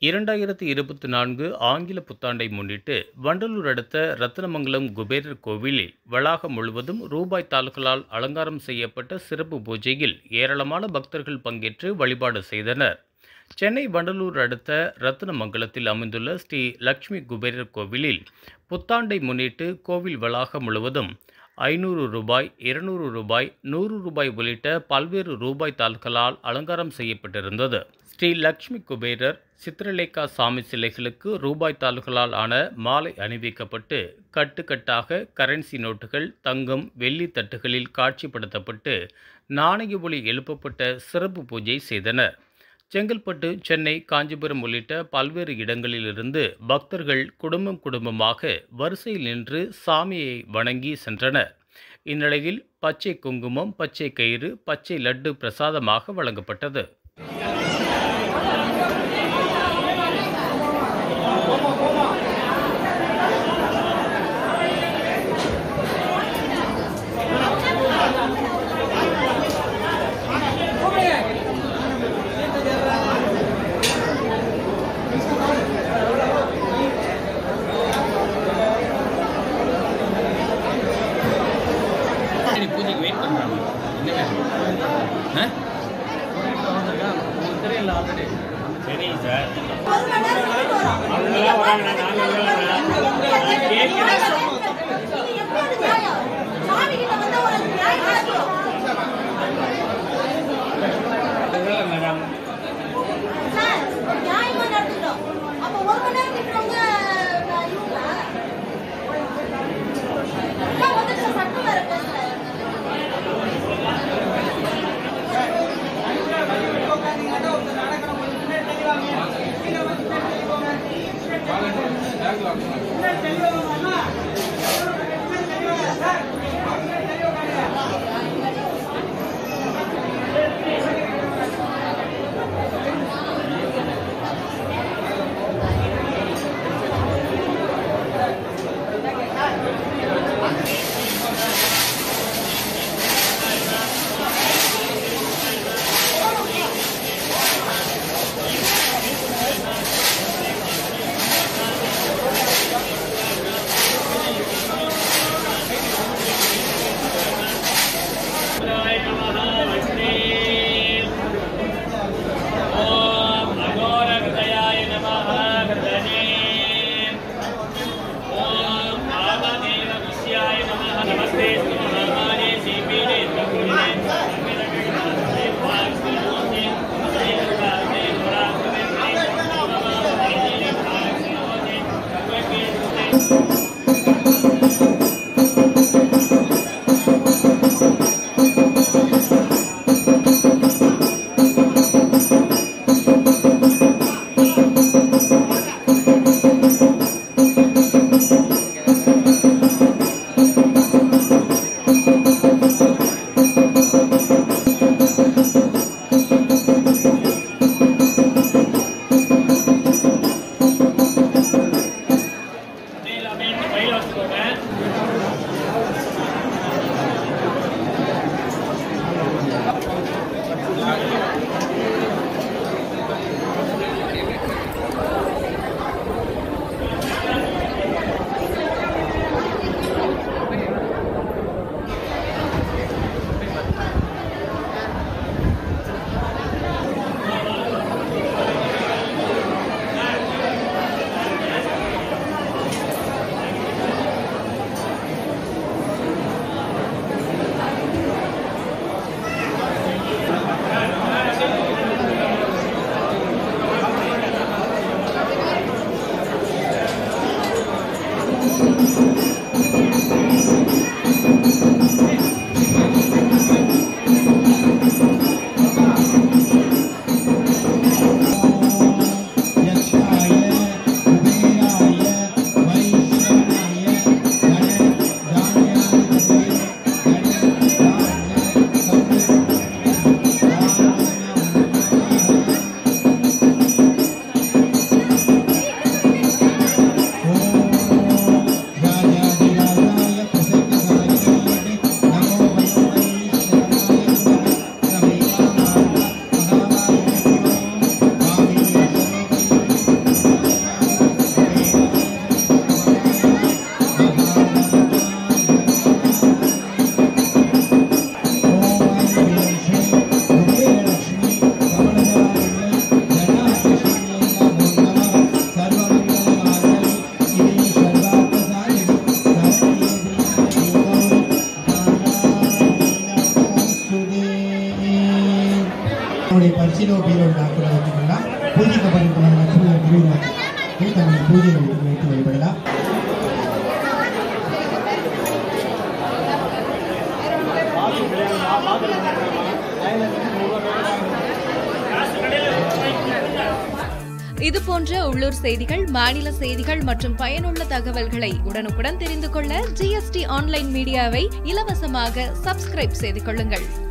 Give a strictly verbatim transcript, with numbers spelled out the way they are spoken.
இரண்டாயிரத்து இருபத்தி நான்கு ஆங்கில புத்தாண்டை முன்னிட்டு வண்டலூர் அடுத்த ரத்தினமங்கலம் குபேரர் கோவிலில் வளாகம் முழுவதும் ரூபாய் தாள்களால் அலங்காரம் செய்யப்பட்ட சிறப்பு பூஜையில் ஏராளமான பக்தர்கள் பங்கேற்று வழிபாடு செய்தனர். சென்னை வண்டலூர் அடுத்த ரத்தினமங்கலத்தில் அமைந்துள்ள ஸ்ரீ லட்சுமி குபேரர் கோவிலில் புத்தாண்டை முன்னிட்டு கோவில் வளாகம் முழுவதும் ஐநூறு ரூபாய், இருநூறு ரூபாய், நூறு ரூபாய் உள்ளிட்ட பல்வேறு ரூபாய் தாள்களால் அலங்காரம் செய்யப்பட்டிருந்தது. ஸ்ரீ லட்சுமி குபேரர், சித்திரலேகா சாமி சிலைகளுக்கு ரூபாய் தாள்களால் ஆன மாலை அணிவிக்கப்பட்டு கட்டுக்கட்டாக கரன்சி நோட்டுகள், தங்கம், வெள்ளி தட்டுகளில் காட்சிப்படுத்தப்பட்டு நாணய ஒலி எழுப்பப்பட்ட சிறப்பு பூஜை செய்தனர். செங்கல்பட்டு, சென்னை, காஞ்சிபுரம் உள்ளிட்ட பல்வேறு இடங்களிலிருந்து பக்தர்கள் குடும்பம் குடும்பமாக வரிசையில் நின்று சாமியை வணங்கி சென்றனர். இந்நிலையில் பச்சை குங்குமம், பச்சை கயிறு, பச்சை லட்டு பிரசாதமாக வழங்கப்பட்டது. பூஜைக்கு வெயிட் பண்ணுறாங்க. தெரியல ஆல்ரெடி. சரிங்க சார். அவங்களாம் வராங்க. Madam Gracias. கிலோ பீரோடு நாட்கள் வைத்துக்கொள்ளலாம். பூஜைக்கப்படுகிற தமிழ் பூஜை வைத்து வழிபடலாம். இது போன்ற உள்ளூர் செய்திகள், மாநில செய்திகள் மற்றும் பயனுள்ள தகவல்களை உடனுக்குடன் தெரிந்து கொள்ள ஜிஎஸ்டி ஆன்லைன் மீடியாவை இலவசமாக சப்ஸ்கிரைப் செய்து கொள்ளுங்கள்.